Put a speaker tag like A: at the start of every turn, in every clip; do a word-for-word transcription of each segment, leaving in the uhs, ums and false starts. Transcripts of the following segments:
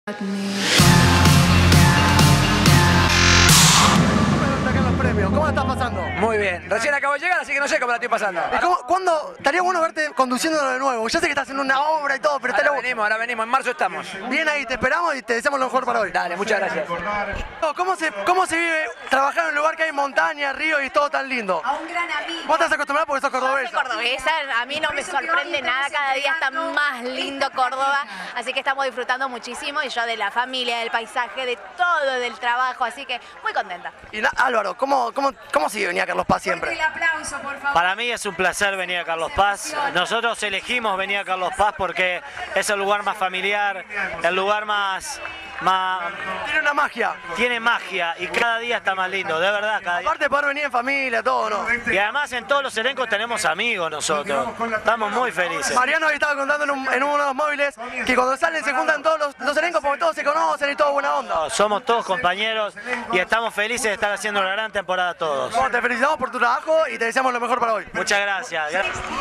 A: ¿Cómo la estás pasando?
B: Muy bien, recién acabo de llegar, así que no sé cómo la estoy pasando.
A: ¿Y cómo, cuándo? Estaría bueno verte conduciéndolo de nuevo. Ya sé que estás haciendo una obra y todo, pero
B: Ahora
A: estaría
B: venimos, ahora venimos, en marzo estamos.
A: bien ahí, te esperamos y te deseamos lo mejor para hoy.
B: Dale, muchas gracias.
A: ¿Cómo se, cómo se vive trabajar en un lugar que hay montaña, río y es todo tan lindo?
C: A un gran amigo.
A: Vos estás acostumbrada porque sos
D: Soy
A: cordobesa.
D: cordobesa, a mí no me sorprende nada, cada día está más lindo Córdoba, así que estamos disfrutando muchísimo y yo de la familia, del paisaje, de todo, del trabajo, así que muy contenta.
A: Y na- Álvaro, ¿cómo, cómo, cómo sigue venir a Carlos Paz siempre?
C: El aplauso, por favor.
E: Para mí es un placer venir a Carlos Paz. Nosotros elegimos venir a Carlos Paz porque es el lugar más familiar, el lugar más... más
A: Tiene una magia.
E: tiene magia y cada día está más lindo, de verdad, cada día.
A: Aparte de poder venir en familia, todo, ¿no?
E: Y además en todos los elencos tenemos amigos nosotros. Estamos muy felices.
A: Mariano hoy estaba contando en, un- en uno de los móviles que cuando salen se juntan todos los, los elencos porque todos se conocen y todo buena onda.
E: Somos todos compañeros y estamos felices de estar haciendo una gran temporada todos.
A: Bueno, te felicitamos por tu trabajo y te deseamos lo mejor para hoy.
E: Muchas gracias.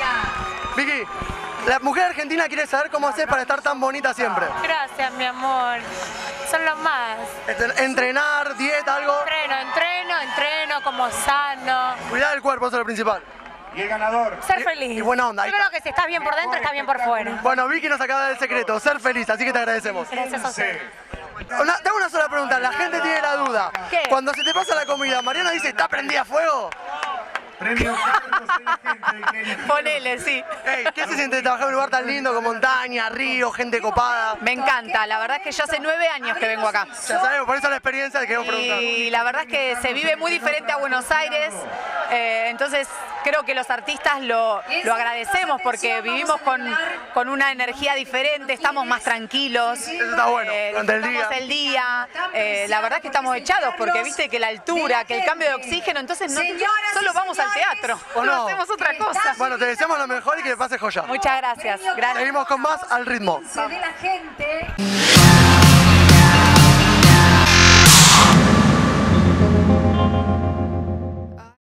A: Vicky, la mujer argentina quiere saber cómo hacer para estar tan bonita siempre.
F: Gracias, mi amor. Son los más.
A: Entre- Entrenar, dieta, algo.
F: Entreno, entreno, entreno como sano.
A: Cuidar el cuerpo, eso es lo principal.
G: Y el ganador.
F: Ser feliz.
A: Y buena onda. Ahí
F: Yo creo que si estás bien por dentro, estás bien por fuera.
A: Bueno, Vicky nos acaba de dar el secreto, ser feliz, así que te agradecemos.
F: Gracias a usted.
A: Una, tengo una sola pregunta, la gente tiene la duda.
D: ¿Qué?
A: Cuando se te pasa la comida, Mariano dice, ¿está prendida a fuego?
G: Premio Carlos de la gente.
D: Ponele, sí.
A: Ey, ¿qué se siente de trabajar en un lugar tan lindo con montaña, río, gente copada?
D: Me encanta, la verdad es que yo hace nueve años que vengo acá.
A: Ya sabemos, por eso la experiencia que queremos preguntar.
D: Y la verdad es que se vive muy diferente a Buenos Aires, eh, entonces creo que los artistas lo, lo agradecemos porque vivimos con, con una energía diferente, estamos más tranquilos.
A: Eso está bueno, durante el día.
D: disfrutamos el día, eh, la verdad es que estamos echados porque viste que la altura, que el cambio de oxígeno, entonces no solo vamos al teatro,
A: ¿O
D: no
A: no?
D: hacemos otra cosa.
A: Bueno, te deseamos lo mejor y que pase joya.
D: Muchas gracias, gracias.
A: Seguimos con más al ritmo.
C: De la gente.